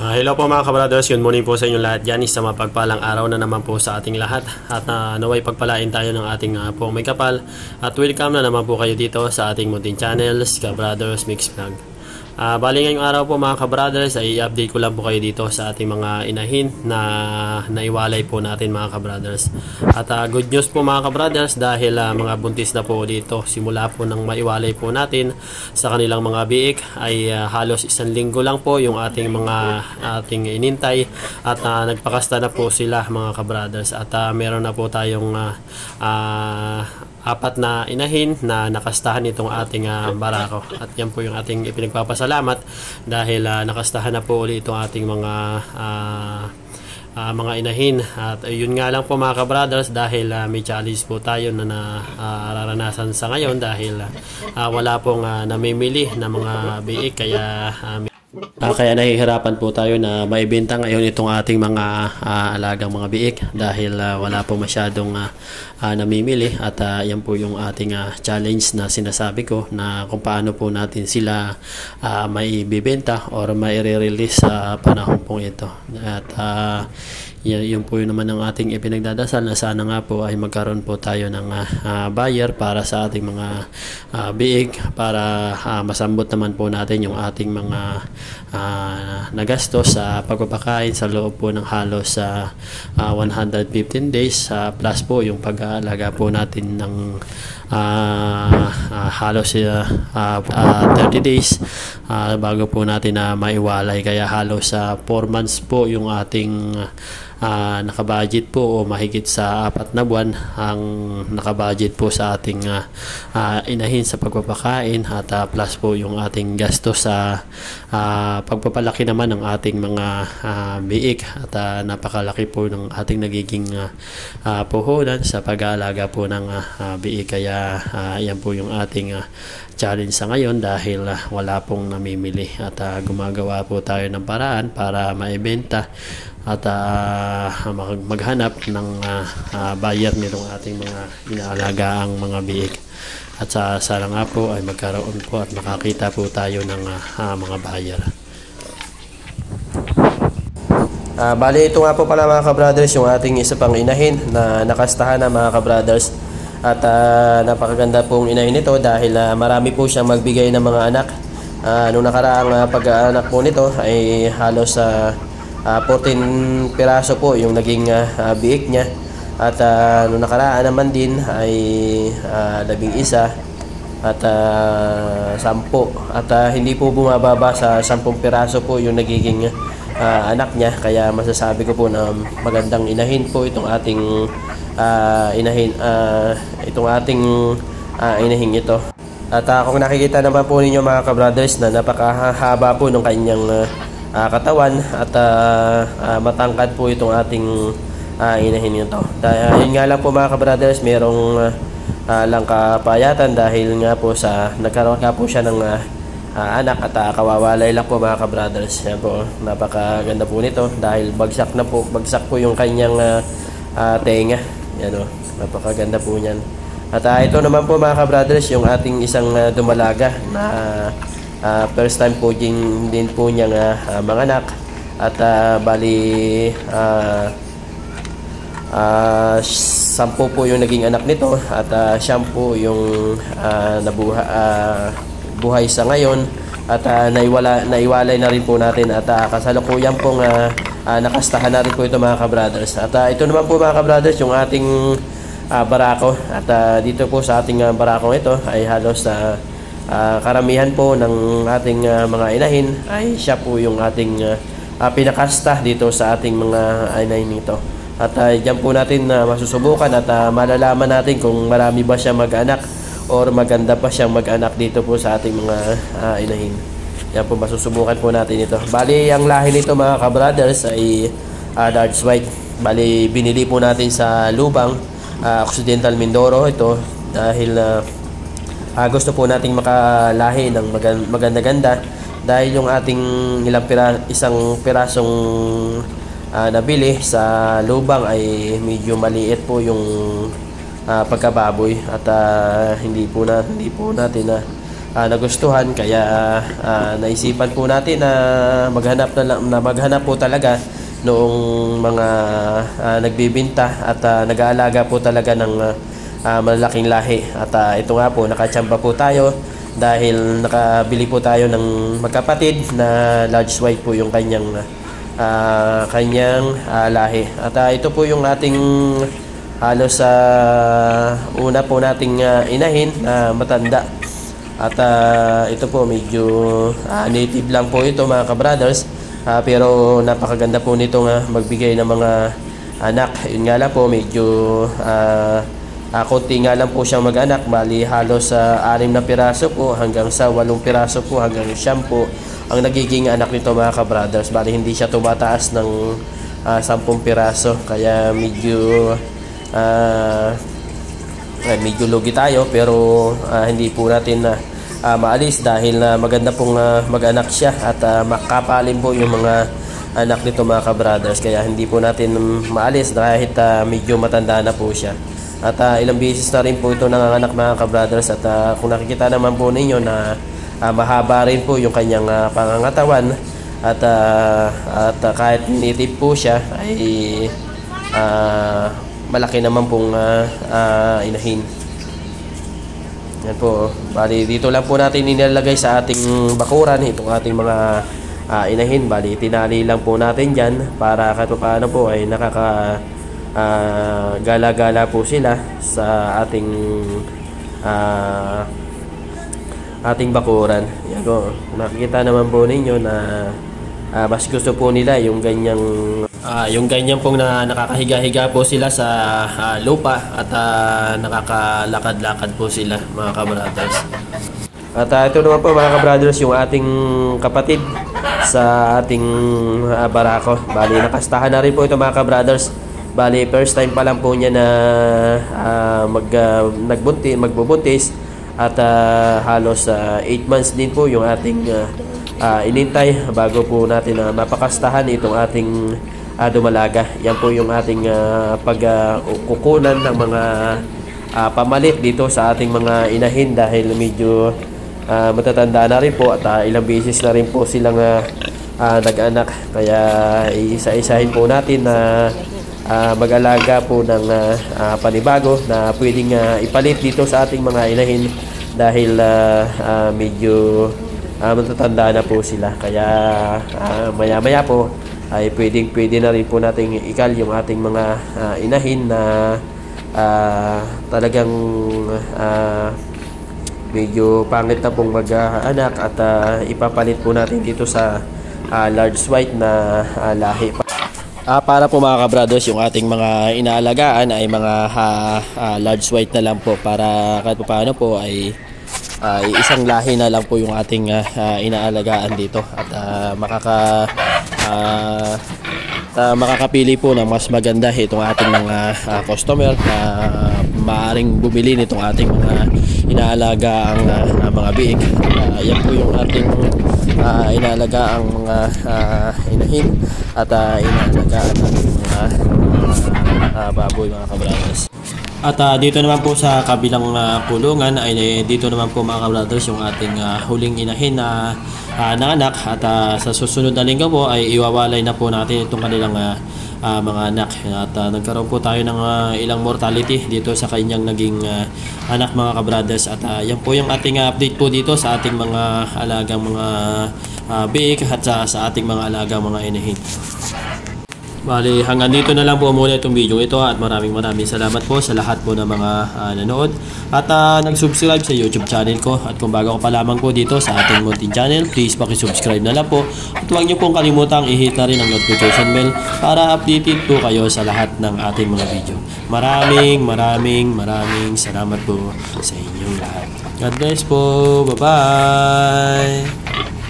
Hello po mga kabrothers, good morning po sa inyong lahat dyan. Isa mapagpalang araw na naman po sa ating lahat. At naway pagpalain tayo ng ating pong may kapal. At welcome na naman po kayo dito sa ating munting channels, Kabrothers Mix Vlog. Bali ngayong araw po mga kabrothers ay i-update ko lang po kayo dito sa ating mga inahin na naiwalay po natin mga kabrothers. At good news po mga kabrothers dahil mga buntis na po dito simula po nang maiwalay po natin sa kanilang mga biik ay halos isang linggo lang po yung ating inintay at nagpakasta na po sila mga kabrothers. At meron na po tayong apat na inahin na nakastahan itong ating barako. At yan po yung ating ipinagpapasalamat dahil nakastahan na po ulit itong ating mga inahin. At yun nga lang po mga kabrothers dahil may challenge po tayo na nararanasan sa ngayon dahil wala pong namimili na mga biik kaya kaya nahihirapan po tayo na maibenta ngayon itong ating mga alagang mga biik dahil wala po masyadong namimili. At yan po yung ating challenge na sinasabi ko na kung paano po natin sila maibibenta or maire-release sa panahon pong ito. At yun po yun naman ang ating ipinagdadasal na sana nga po ay magkaroon po tayo ng buyer para sa ating mga biig para masambot naman po natin yung ating mga nagastos sa pagpapakain sa loob po ng halos 115 days plus po yung pag-aalaga po natin ng halos 30 days bago po natin maiwalay. Kaya halos 4 months po yung ating nakabudget po o mahigit sa 4 na buwan ang nakabudget po sa ating inahin sa pagpapakain at plus po yung ating gastos sa pagpapalaki naman ng ating mga biik. At napakalaki po ng ating nagiging puhunan sa pag-aalaga po ng biik. Kaya yan po yung ating challenge sa ngayon dahil wala pong namimili at gumagawa po tayo ng paraan para maibenta at maghanap ng buyer nitong ating mga inaalagaang mga biik. At sana nga po ay magkaroon po at makakita po tayo ng mga buyer. Bali ito nga po pala mga kabrothers yung ating isa pang inahin na nakastahan na mga kabrothers. At napakaganda pong inahin nito dahil marami po siyang magbigay ng mga anak. Nung nakaraang pag-aanak po nito ay halos 14 piraso po yung naging biik niya. At nung nakaraan naman din ay 11 at 10 at hindi po bumababa sa 10 piraso po yung nagiging anak niya. Kaya masasabi ko po na magandang inahin po itong ating inahin ito. At kung nakikita naman po ninyo mga kabrothers na napakahaba po ng kanyang katawan at matangkad po itong ating inahin ito. Yun nga lang po mga kabrothers, merong lang kapayatan dahil nga po sa nagkaroon nga po siya ng anak at kawawalay lang po mga kabrothers. Yan po, napakaganda po nito dahil bagsak po yung kanyang tenga. Yan o, napakaganda po niyan. At ito naman po mga kabrothers yung ating isang dumalaga na first time po din po niyang mga anak. At bali 10 po yung naging anak nito at 10 po yung buhay sa ngayon. At naiwalay na rin po natin at kasalukuyan pong nakastahan na rin po ito mga kabrothers. At ito naman po mga kabrothers yung ating barako. At dito po sa ating barakong ito ay halos karamihan po ng ating mga inahin ay siya po yung ating pinakasta dito sa ating mga inahin nito. At dyan po natin masusubukan at malalaman natin kung marami ba siya mag-anak or maganda pa siyang mag-anak dito po sa ating mga inahin. Yan po, masusubukan po natin ito. Bali ang lahi nito mga kabrothers ay large white. Bali binili po natin sa Lubang, Occidental Mindoro ito dahil gusto po nating makalahi ng maganda-ganda dahil yung ating isang pirasong nabili sa Lubang ay medyo maliit po yung pagkababoy at hindi po natin nagustuhan, kaya naisipan po natin na maghanap po talaga noong mga nagbibinta at nag-aalaga po talaga ng malalaking lahi. At ito nga po, nakachamba po tayo dahil nakabili po tayo ng magkapatid na large white po yung kanyang lahi. At ito po yung ating halos sa una po nating inahin na matanda. At ito po medyo native lang po ito mga ka-brothers, pero napakaganda po nito magbigay ng mga anak. Yun nga lang po, medyo konti nga lang po siyang mag-anak, bali halos 6 na piraso po hanggang sa 8 piraso po hanggang 9 po ang nagiging anak nito mga ka-brothers. Bali hindi siya tumataas ng 10 piraso, kaya medyo lugi tayo, pero hindi po natin maalis dahil maganda pong mag-anak siya at makapalin po yung mga anak nito mga ka-brothers, kaya hindi po natin maalis kahit medyo matanda na po siya. At ilang beses na rin po ito nanganganak mga ka-brothers, at kung nakikita naman po ninyo na mahaba rin po yung kanyang pangangatawan, at kahit native po siya ay malaki naman pong inahin. Yan po, bali dito lang po natin nilalagay sa ating bakuran itong ating mga inahin. Bali tinali lang po natin dyan para kahit paano po ay gala-gala po sila sa ating bakuran. Yan po, nakikita naman po ninyo na mas gusto po nila yung ganyan pong nakakahiga-higa po sila sa lupa at nakakalakad-lakad po sila mga ka-brothers. At ito naman po mga ka-brothers yung ating kapatid sa ating barako. Bali nakastahan na rin po ito mga ka-brothers. Bali first time pa lang po niya na magbubuntis, at halos 8 months din po yung ating inintay bago po natin mapakastahan itong ating dumalaga. Yan po yung ating pagkukunan ng mga pamalit dito sa ating mga inahin dahil medyo matatanda na rin po at ilang beses na rin po silang nag-anak, kaya isa-isahin po natin na mag-alaga po ng panibago na pwedeng ipalit dito sa ating mga inahin dahil medyo matatanda na po sila, kaya maya-maya po ay pwede na rin po nating ikal yung ating mga inahin na talagang medyo pangit na pong mag-anak, at ipapalit po natin dito sa large white na lahi. Para po mga ka-brothers, yung ating mga inaalagaan ay mga large white na lang po, para kahit paano po ay isang lahi na lang po yung ating inaalagaan dito, at makakapili po ng mas maganda itong ating mga customer na maaaring bumili nitong ating mga inaalaga ang mga biik. Yan po yung ating inaalaga ang mga inahin at inaalagaan natin mga baboy mga ka-brothers. At dito naman po sa kabilang kulungan ay dito naman po mga ka-brothers yung ating huling inahin na nanganak, at sa susunod na linggo po ay iwawalay na po natin itong kanilang mga anak. At nagkaroon po tayo ng ilang mortality dito sa kanyang naging anak mga ka-brothers, at yan po yung ating update po dito sa ating mga alagang mga biik at sa ating mga alagang mga inahin. Bali, hanggang dito na lang po muna itong video ito, at maraming salamat po sa lahat po ng mga nanood at nag-subscribe sa YouTube channel ko. At kung bago ko pa lamang po dito sa ating munting channel, please pakisubscribe na lang po, at huwag niyo pong kalimutang i-hit na rin ang notification bell para updated po kayo sa lahat ng ating mga video. Maraming salamat po sa inyong lahat. God bless po. Bye-bye!